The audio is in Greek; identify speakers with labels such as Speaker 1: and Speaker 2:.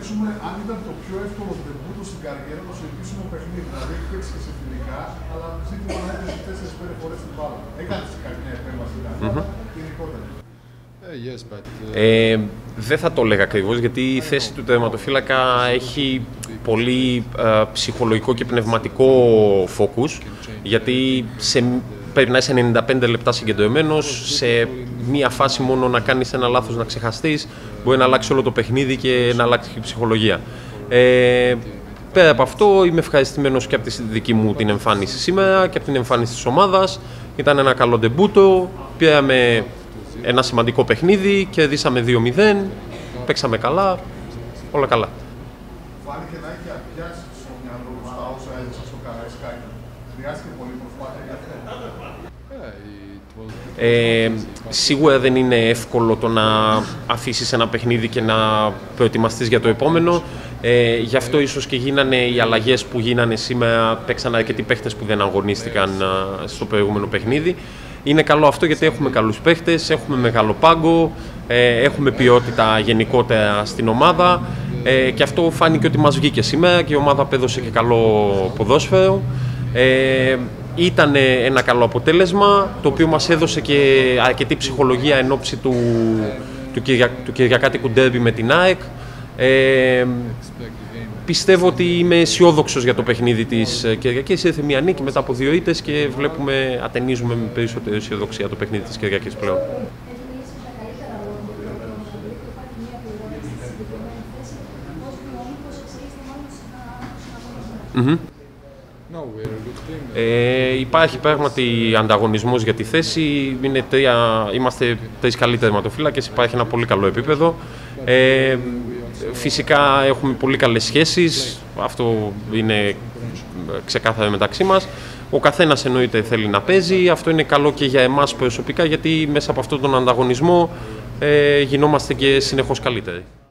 Speaker 1: ρωτήσουμε αν ήταν το πιο εύκολο ντεμπούτο στην καριέρα του σε επίσημο παιχνίδι. Δηλαδή, έχει παίξει και σε φιλικά, αλλά ζήτημα να έπαιζε 4-5 φορές την μπάλα. Έκανε καμιά επέμβαση γενικότερα.
Speaker 2: Δεν θα το έλεγα ακριβώς, γιατί η θέση του τερματοφύλακα έχει πολύ ψυχολογικό και πνευματικό focus, γιατί πρέπει να είσαι 95 λεπτά συγκεντρωμένος, σε μία φάση μόνο να κάνεις ένα λάθος, να ξεχαστείς, μπορεί να αλλάξει όλο το παιχνίδι και να αλλάξει και η ψυχολογία. Πέρα από αυτό, είμαι ευχαριστημένος και από τη δική μου την εμφάνιση σήμερα και από την εμφάνιση της ομάδας. Ήταν ένα καλό ντεμπούτο, πήραμε ένα σημαντικό παιχνίδι, κερδίσαμε 2-0, παίξαμε καλά, όλα καλά.
Speaker 1: Φάνηκε να έχει αδειάσει στο μυαλό στα όσα έδειξα στο Καραϊσκάκι. Χρειάστηκε πολύ προσπάθεια για αυτό.
Speaker 2: Σίγουρα δεν είναι εύκολο το να αφήσεις ένα παιχνίδι και να προετοιμαστείς για το επόμενο. Γι' αυτό ίσως και γίνανε οι αλλαγές που γίνανε σήμερα, παίξαν αρκετοί παίχτες που δεν αγωνίστηκαν στο προηγούμενο παιχνίδι. Είναι καλό αυτό γιατί έχουμε καλούς παίχτες, έχουμε μεγάλο πάγκο, έχουμε ποιότητα γενικότερα στην ομάδα και αυτό φάνηκε ότι μας βγήκε σήμερα και η ομάδα απέδωσε και καλό ποδόσφαιρο. Ήταν ένα καλό αποτέλεσμα, το οποίο μας έδωσε και αρκετή ψυχολογία εν ώψη του κυριακάτικου ντέρμπι με την ΑΕΚ. Πιστεύω ότι είμαι αισιόδοξος για το παιχνίδι της Κυριακής. Ήρθε μια νίκη μετά από 2 ήττες και ατενίζουμε με περισσότερη αισιοδοξία το παιχνίδι της Κυριακής πλέον. Υπάρχει πράγματι ανταγωνισμός για τη θέση. Είμαστε 3 καλοί τερματοφύλακες, υπάρχει ένα πολύ καλό επίπεδο. Φυσικά έχουμε πολύ καλές σχέσεις, αυτό είναι ξεκάθαρο μεταξύ μας. Ο καθένας εννοείται θέλει να παίζει, αυτό είναι καλό και για εμάς προσωπικά, γιατί μέσα από αυτόν τον ανταγωνισμό γινόμαστε και συνεχώς καλύτεροι.